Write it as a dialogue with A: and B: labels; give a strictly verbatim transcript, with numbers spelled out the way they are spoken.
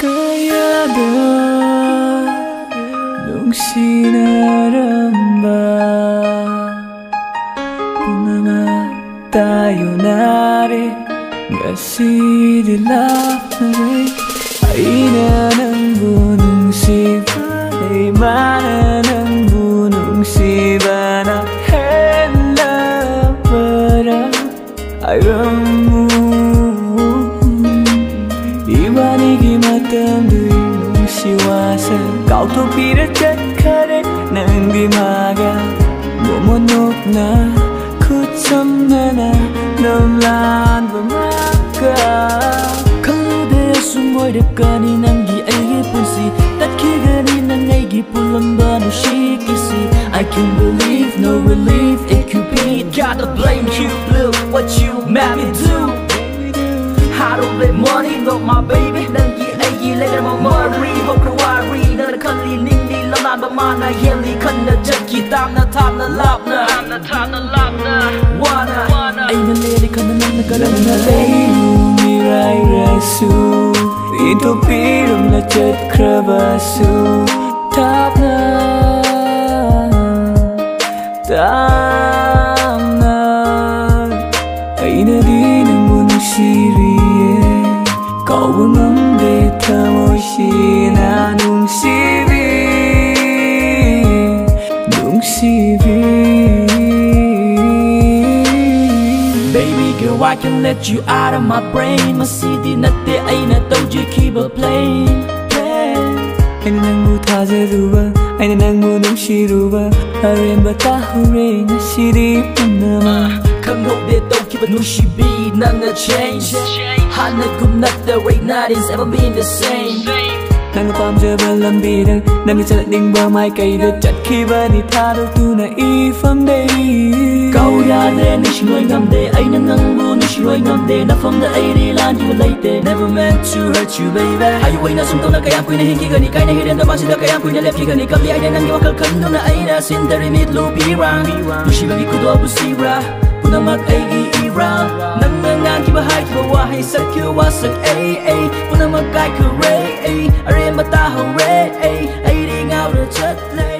A: kayada nungsinaramba Punama tayo nari Ngasi'y lapnari Ay na ng bunong siba Ay mana ng bunong siba Na hela para ayam Ibanigi matamdo'y nung siwasan Kautupirat at kare ng dimaga Bumunok na kutsam na na Namlan bamaga Kalude sumoy dapkani nangi aigi punsi Tatkigani nang aigi pulamba no shikisi I can't believe no relief it could be Gotta blame you, look what you made me do I don't let money love my baby Nangi aigi later my worry Hope no worry Nara kanli ningni lalan ba mana Yeli kanna jaki tamna tamna lapna Tamna tamna lapna Wana Ay nalili ka na nang nagalang na layong miray rasu Ito piram na chat krabasu Tapna Tamna Ay na din ang munong siriye Kau bangam tamoy sina nung sibi Nung sibi Baby girl, I can let you out of my brain Masidi natte ay na told you keep a plane Ay na nang mutazaruba Ay na nang munong siruba Arin ba tahure na sirip na naman Kanghode tau kiba nung sibi na na change 하늘꿈 났다 right now it's ever been the same Nang napamjaba lambirang Nang isaling ba may kaida Chat kiba ni taro tu na ifam day Kau yade ni shinoy ngamde Ay nangang mo ni shinoy ngamde Nafam na ay rilan you late Never meant to hurt you baby Ayuway na sumtong na kayang ko'y nahingi gani Kay nahirin na basi na kayang ko'y nalep gani Kabli ay na nang iwakal kando na ay na Sintari mit lupirang Mushibagi kudo busira Punang mag-ay ira Nang nangang kibahay kibawahay sa kiwasak ay ay Punang mag-ay kuray ay Arin matahaw ray ay Ay ring out of chat lay